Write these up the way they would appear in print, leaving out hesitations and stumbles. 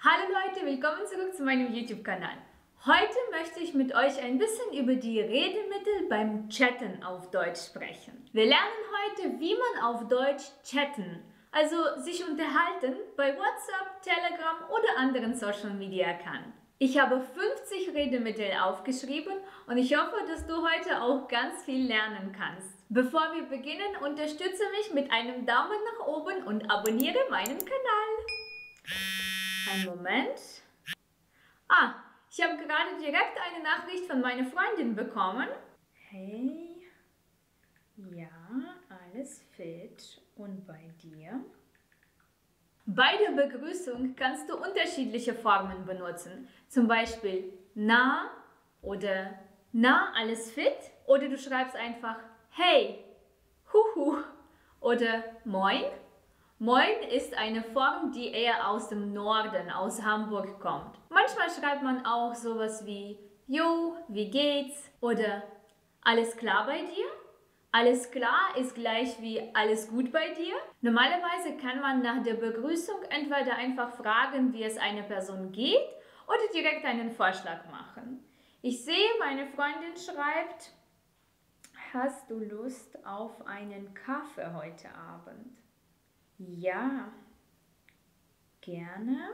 Hallo Leute, willkommen zurück zu meinem YouTube-Kanal. Heute möchte ich mit euch ein bisschen über die Redemittel beim Chatten auf Deutsch sprechen. Wir lernen heute, wie man auf Deutsch chatten, also sich unterhalten, bei WhatsApp, Telegram oder anderen Social Media kann. Ich habe 50 Redemittel aufgeschrieben und ich hoffe, dass du heute auch ganz viel lernen kannst. Bevor wir beginnen, unterstütze mich mit einem Daumen nach oben und abonniere meinen Kanal. Einen Moment. Ich habe gerade direkt eine Nachricht von meiner Freundin bekommen. Hey, ja, alles fit und bei dir? Bei der Begrüßung kannst du unterschiedliche Formen benutzen. Zum Beispiel na oder na, alles fit? Oder du schreibst einfach hey, huhu oder moin. Moin ist eine Form, die eher aus dem Norden, aus Hamburg kommt. Manchmal schreibt man auch sowas wie Jo, wie geht's? Oder alles klar bei dir? Alles klar ist gleich wie alles gut bei dir. Normalerweise kann man nach der Begrüßung entweder einfach fragen, wie es einer Person geht oder direkt einen Vorschlag machen. Ich sehe, meine Freundin schreibt, hast du Lust auf einen Kaffee heute Abend? Ja, gerne.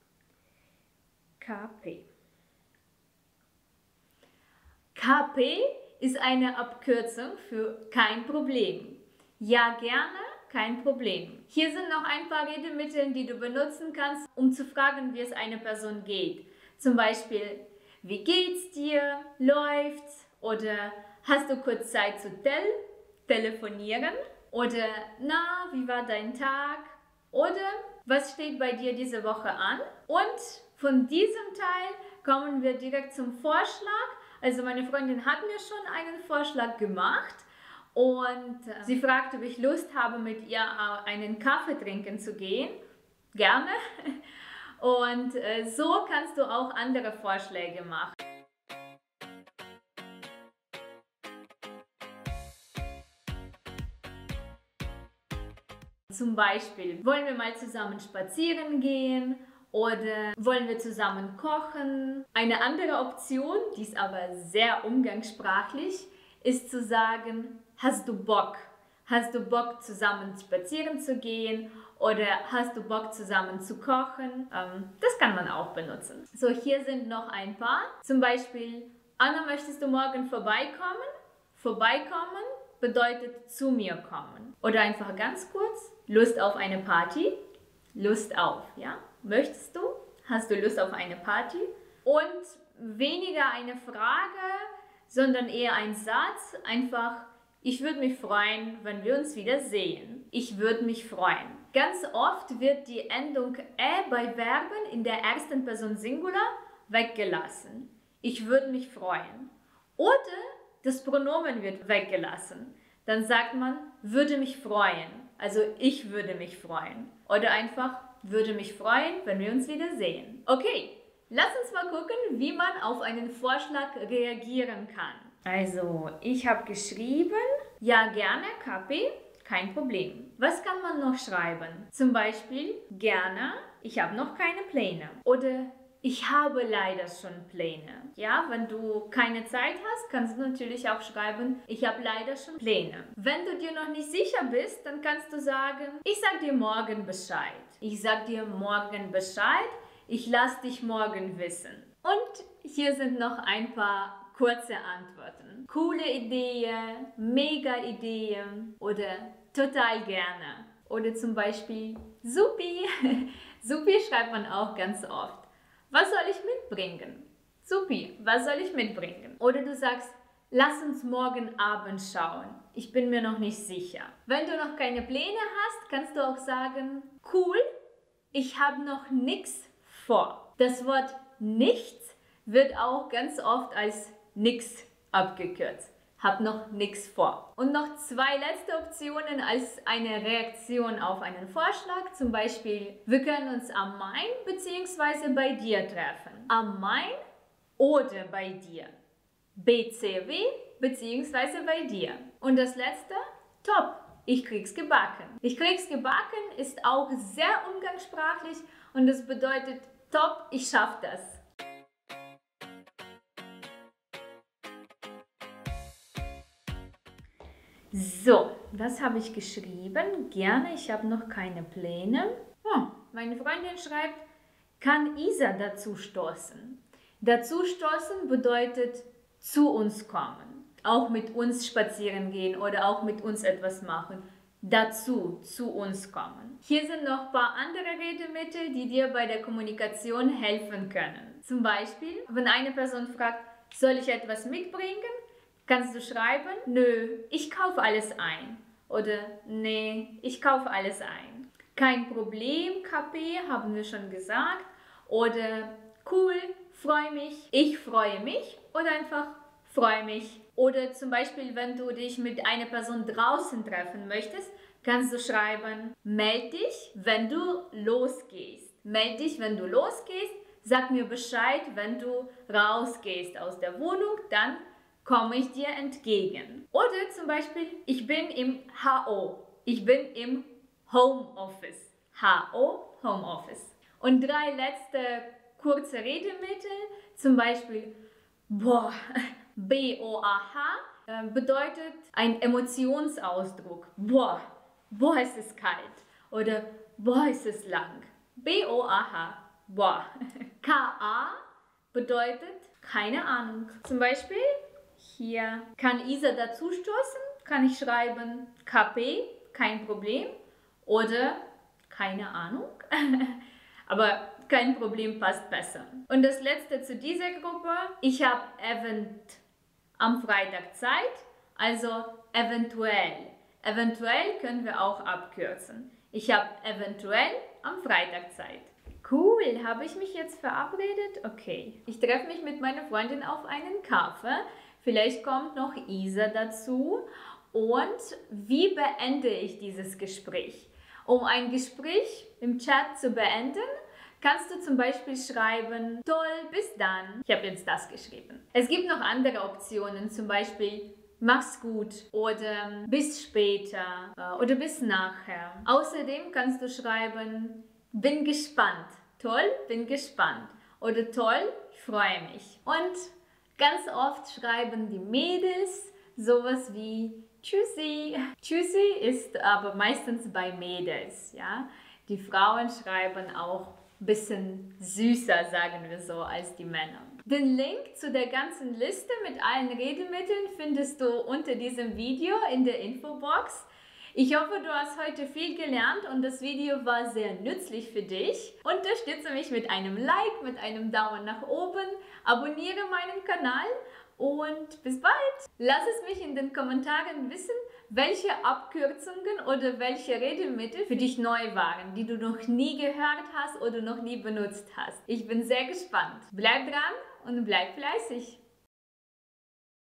KP. KP ist eine Abkürzung für kein Problem. Ja, gerne, kein Problem. Hier sind noch ein paar Redemittel, die du benutzen kannst, um zu fragen, wie es einer Person geht. Zum Beispiel, wie geht's dir? Läuft's? Oder hast du kurz Zeit zu telefonieren? Oder, na, wie war dein Tag? Oder, was steht bei dir diese Woche an? Und von diesem Teil kommen wir direkt zum Vorschlag. Also meine Freundin hat mir schon einen Vorschlag gemacht und sie fragt, ob ich Lust habe, mit ihr einen Kaffee trinken zu gehen. Gerne. Und so kannst du auch andere Vorschläge machen. Zum Beispiel, wollen wir mal zusammen spazieren gehen oder wollen wir zusammen kochen? Eine andere Option, die ist aber sehr umgangssprachlich, ist zu sagen, hast du Bock? Hast du Bock zusammen spazieren zu gehen oder hast du Bock zusammen zu kochen? Das kann man auch benutzen. So, hier sind noch ein paar. Zum Beispiel, Anna, möchtest du morgen vorbeikommen? Vorbeikommen bedeutet zu mir kommen. Oder einfach ganz kurz, Lust auf eine Party? Lust auf, ja? Möchtest du? Hast du Lust auf eine Party? Und weniger eine Frage, sondern eher ein Satz, einfach, ich würde mich freuen, wenn wir uns wieder sehen. Ich würde mich freuen. Ganz oft wird die Endung bei Verben in der ersten Person Singular weggelassen. Ich würde mich freuen. Oder das Pronomen wird weggelassen. Dann sagt man, würde mich freuen. Also ich würde mich freuen. Oder einfach, würde mich freuen, wenn wir uns wieder sehen. Okay, lass uns mal gucken, wie man auf einen Vorschlag reagieren kann. Also, ich habe geschrieben, ja gerne, KP, kein Problem. Was kann man noch schreiben? Zum Beispiel, gerne, ich habe noch keine Pläne. Oder ich habe leider schon Pläne. Ja, wenn du keine Zeit hast, kannst du natürlich auch schreiben, ich habe leider schon Pläne. Wenn du dir noch nicht sicher bist, dann kannst du sagen, ich sag dir morgen Bescheid. Ich sag dir morgen Bescheid, ich lass dich morgen wissen. Und hier sind noch ein paar kurze Antworten. Coole Idee, mega Idee oder total gerne. Oder zum Beispiel supi. Supi schreibt man auch ganz oft. Was soll ich mitbringen? Supi, was soll ich mitbringen? Oder du sagst, lass uns morgen Abend schauen. Ich bin mir noch nicht sicher. Wenn du noch keine Pläne hast, kannst du auch sagen, cool, ich habe noch nichts vor. Das Wort nichts wird auch ganz oft als nix abgekürzt. Hab noch nichts vor. Und noch zwei letzte Optionen als eine Reaktion auf einen Vorschlag. Zum Beispiel, wir können uns am Main bzw. bei dir treffen. Am Main oder bei dir. BCW bzw. bei dir. Und das letzte, top, ich krieg's gebacken. Ich krieg's gebacken ist auch sehr umgangssprachlich und es bedeutet, top, ich schaffe das. So, das habe ich geschrieben. Gerne, ich habe noch keine Pläne. Oh, meine Freundin schreibt, kann Isa dazu stoßen? Dazu stoßen bedeutet zu uns kommen. Auch mit uns spazieren gehen oder auch mit uns etwas machen. Dazu, zu uns kommen. Hier sind noch ein paar andere Redemittel, die dir bei der Kommunikation helfen können. Zum Beispiel, wenn eine Person fragt, soll ich etwas mitbringen? Kannst du schreiben, nö, ich kaufe alles ein. Oder nee, ich kaufe alles ein. Kein Problem, KP, haben wir schon gesagt. Oder cool, freue mich, ich freue mich. Oder einfach freue mich. Oder zum Beispiel, wenn du dich mit einer Person draußen treffen möchtest, kannst du schreiben, meld dich, wenn du losgehst. Meld dich, wenn du losgehst. Sag mir Bescheid, wenn du rausgehst aus der Wohnung, dann komme ich dir entgegen. Oder zum Beispiel, ich bin im HO. Ich bin im Homeoffice. HO, Homeoffice. Und 3 letzte kurze Redemittel, zum Beispiel boah, BOAH, bedeutet ein Emotionsausdruck. Boah, boah ist es kalt. Oder boah ist es lang. BOAH, boah. KA bedeutet keine Ahnung. Zum Beispiel hier kann Isa dazu stoßen, kann ich schreiben KP, kein Problem. Oder keine Ahnung. Aber kein Problem passt besser. Und das letzte zu dieser Gruppe, ich habe Event am Freitag Zeit, also eventuell. Eventuell können wir auch abkürzen. Ich habe eventuell am Freitag Zeit. Cool, habe ich mich jetzt verabredet? Okay. Ich treffe mich mit meiner Freundin auf einen Kaffee. Vielleicht kommt noch Isa dazu. Und wie beende ich dieses Gespräch? Um ein Gespräch im Chat zu beenden, kannst du zum Beispiel schreiben, toll, bis dann. Ich habe jetzt das geschrieben. Es gibt noch andere Optionen, zum Beispiel mach's gut oder bis später oder bis nachher. Außerdem kannst du schreiben, bin gespannt. Toll, bin gespannt. Oder toll, ich freue mich. Und ganz oft schreiben die Mädels sowas wie Tschüssi. Tschüssi ist aber meistens bei Mädels. Ja? Die Frauen schreiben auch ein bisschen süßer, sagen wir so, als die Männer. Den Link zu der ganzen Liste mit allen Redemitteln findest du unter diesem Video in der Infobox. Ich hoffe, du hast heute viel gelernt und das Video war sehr nützlich für dich. Unterstütze mich mit einem Like, mit einem Daumen nach oben, abonniere meinen Kanal und bis bald! Lass es mich in den Kommentaren wissen, welche Abkürzungen oder welche Redemittel für dich neu waren, die du noch nie gehört hast oder noch nie benutzt hast. Ich bin sehr gespannt. Bleib dran und bleib fleißig!